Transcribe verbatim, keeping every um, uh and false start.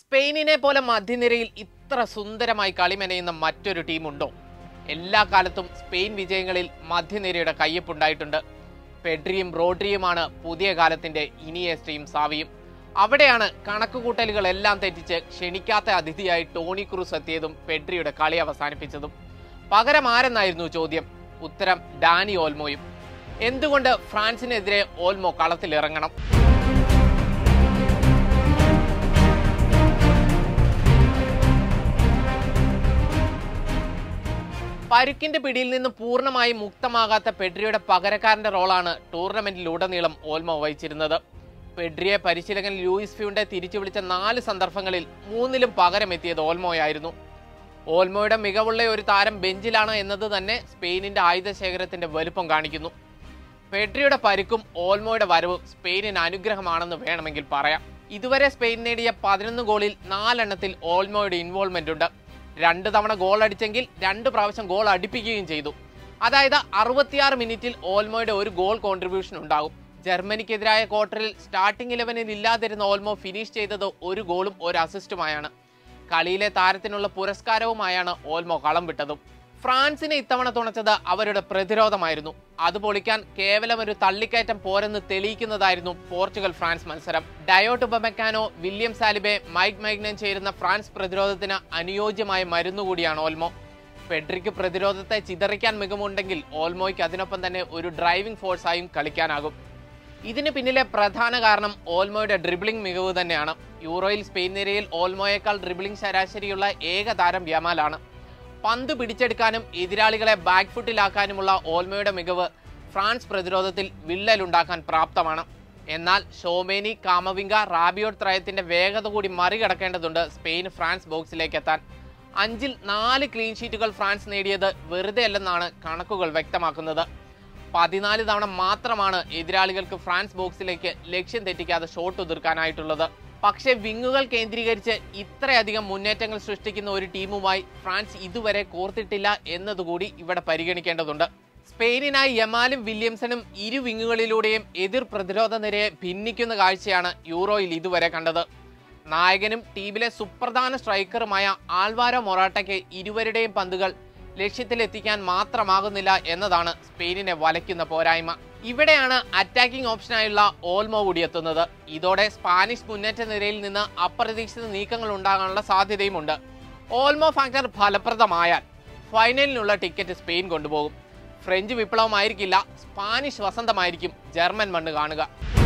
സ്പെയിനിനെ പോലെ മധ്യനിരയിൽ ഇത്ര സുന്ദരമായി കളിമെനയുന്ന മറ്റൊരു ടീമുണ്ടോ? എല്ലാ കാലത്തും സ്പെയിൻ വിജയങ്ങളിൽ മധ്യനിരയുടെ കയ്യൊപ്പുണ്ടായിട്ടുണ്ട്. പെഡ്രിയും റോഡ്രിയുമാണ് പുതിയ കാലത്തിന്റെ ഇനിയേസ്റ്റയും സാവിയും. അവിടെയാണ് കണക്കുകൂട്ടലുകളെല്ലാം തെറ്റിച്ച് ക്ഷണിക്കാത്ത അതിഥിയായി ടോണി ക്രൂസ് എത്തിയതും പെഡ്രിയുടെ കളി അവസാനിപ്പിച്ചതും. പകരം ആരെന്നായിരുന്നു ചോദ്യം. ഉത്തരം ഡാനി ഓൾമോയും. എന്തുകൊണ്ട് ഫ്രാൻസിനെതിരെ ഓൾമോ കളത്തിലിറങ്ങണം? പരുക്കിന്റെ പിടിയിൽ നിന്ന് പൂർണ്ണമായി മുക്തമാകാത്ത പെഡ്രിയുടെ പകരക്കാരന്റെ റോളാണ് ടൂർണമെന്റിലുടനീളം ഓൾമോ വഹിച്ചിരുന്നത്. പെഡ്രിയെ പരിശീലകൻ ലൂയിസ് ഫ്യൂണ്ടെ തിരിച്ചു വിളിച്ച നാല് സന്ദർഭങ്ങളിൽ മൂന്നിലും പകരമെത്തിയത് ഓൾമോയായിരുന്നു. ഓൾമോയുടെ മികവുള്ള ഒരു താരം ബെഞ്ചിലാണ് എന്നത് തന്നെ സ്പെയിനിന്റെ ആയുധശേഖരത്തിന്റെ വലുപ്പം കാണിക്കുന്നു. പെഡ്രിയുടെ പരുക്കും ഓൾമോയുടെ വരവും സ്പെയിനിന് അനുഗ്രഹമാണെന്ന് വേണമെങ്കിൽ പറയാം. ഇതുവരെ സ്പെയിൻ നേടിയ പതിനൊന്ന് ഗോളിൽ നാലെണ്ണത്തിൽ ഓൾമോയുടെ ഇൻവോൾവ്മെന്റ് ഉണ്ട്. രണ്ട് തവണ ഗോൾ അടിച്ചെങ്കിൽ രണ്ട് പ്രാവശ്യം ഗോൾ അടിപ്പിക്കുകയും ചെയ്തു. അതായത് അറുപത്തിയാറ് മിനിറ്റിൽ ഓൾമോയുടെ ഒരു ഗോൾ കോൺട്രിബ്യൂഷൻ ഉണ്ടാകും. ജർമ്മനിക്കെതിരായ ക്വാർട്ടറിൽ സ്റ്റാർട്ടിംഗ് ഇലവനിൽ ഇല്ലാതിരുന്ന ഓൾമോ ഫിനിഷ് ചെയ്തത് ഒരു ഗോളും ഒരു അസിസ്റ്റുമായാണ്. കളിയിലെ താരത്തിനുള്ള പുരസ്കാരവുമായാണ് ഓൾമോ കളം വിട്ടതും. ഫ്രാൻസിനെ ഇത്തവണ തുണച്ചത് അവരുടെ പ്രതിരോധമായിരുന്നു. അത് പൊളിക്കാൻ കേവലം ഒരു തള്ളിക്കയറ്റം പോരെന്ന് തെളിയിക്കുന്നതായിരുന്നു പോർച്ചുഗൽ ഫ്രാൻസ് മത്സരം. Dayot Upamecano, William Saliba, Mike Maignan ചേരുന്ന ഫ്രാൻസ് പ്രതിരോധത്തിന് അനുയോജ്യമായ മരുന്നുകൂടിയാണ് ഓൾമോ. പെഡ്രിക്ക് പ്രതിരോധത്തെ ചിതറിക്കാൻ മികവുണ്ടെങ്കിൽ ഓൾമോയ്ക്ക് അതിനൊപ്പം തന്നെ ഒരു ഡ്രൈവിംഗ് ഫോഴ്സായും കളിക്കാനാകും. ഇതിന് പിന്നിലെ പ്രധാന കാരണം ഓൾമോയുടെ ഡ്രിബിളിംഗ് മികവ് തന്നെയാണ്. യൂറോയിൽ സ്പെയിൻ നിരയിൽ ഓൾമോയേക്കാൾ ഡ്രിബിളിംഗ് ശരാശരിയുള്ള ഏക താരം യമാലാണ്. പന്ത് പിടിച്ചെടുക്കാനും എതിരാളികളെ ബാക്ക് ഫുട്ടിലാക്കാനുമുള്ള ഓൾമോയുടെ മികവ് ഫ്രാൻസ് പ്രതിരോധത്തിൽ വിള്ളലുണ്ടാക്കാൻ പ്രാപ്തമാണ്. എന്നാൽ ഷോമേനി, കാമവിംഗ, റാബിയോട്ട് ത്രയത്തിന്റെ വേഗത കൂടി മറികടക്കേണ്ടതുണ്ട് സ്പെയിൻ ഫ്രാൻസ് ബോക്സിലേക്ക് എത്താൻ. അഞ്ചിൽ നാല് ക്ലീൻ ഷീറ്റുകൾ ഫ്രാൻസ് നേടിയത് വെറുതെ അല്ലെന്നാണ് കണക്കുകൾ വ്യക്തമാക്കുന്നത്. പതിനാല് തവണ മാത്രമാണ് എതിരാളികൾക്ക് ഫ്രാൻസ് ബോക്സിലേക്ക് ലക്ഷ്യം തെറ്റിക്കാതെ ഷോട്ട് ഉതിർക്കാനായിട്ടുള്ളത്. പക്ഷേ വിങ്ങുകൾ കേന്ദ്രീകരിച്ച് ഇത്രയധികം മുന്നേറ്റങ്ങൾ സൃഷ്ടിക്കുന്ന ഒരു ടീമുമായി ഫ്രാൻസ് ഇതുവരെ കോർത്തിട്ടില്ല എന്നതുകൂടി ഇവിടെ പരിഗണിക്കേണ്ടതുണ്ട്. സ്പെയിനിനായി യമാലും വില്യംസണും ഇരു വിങ്ങുകളിലൂടെയും എതിർ പ്രതിരോധ നിരയെ ഭിന്നിക്കുന്ന കാഴ്ചയാണ് യൂറോയിൽ ഇതുവരെ കണ്ടത്. നായകനും ടീമിലെ സുപ്രധാന സ്ട്രൈക്കറുമായ ആൽവാരോ മൊറാട്ടയ്ക്ക് ഇരുവരുടെയും പന്തുകൾ ലക്ഷ്യത്തിലെത്തിക്കാൻ മാത്രമാകുന്നില്ല എന്നതാണ് സ്പെയിനിനെ വലയ്ക്കുന്ന പോരായ്മ. ഇവിടെയാണ് അറ്റാക്കിംഗ് ഓപ്ഷനായുള്ള ഓൾമോ കൂടി എത്തുന്നത്. ഇതോടെ സ്പാനിഷ് മുന്നേറ്റ നിരയിൽ നിന്ന് അപ്രതീക്ഷിത നീക്കങ്ങൾ ഉണ്ടാകാനുള്ള സാധ്യതയുമുണ്ട്. ഓൾമോ ഫാക്ടർ ഫലപ്രദമായാൽ ഫൈനലിനുള്ള ടിക്കറ്റ് സ്പെയിൻ കൊണ്ടുപോകും. ഫ്രഞ്ച് വിപ്ലവമായിരിക്കില്ല, സ്പാനിഷ് വസന്തമായിരിക്കും ജർമ്മൻ മണ്ണ് കാണുക.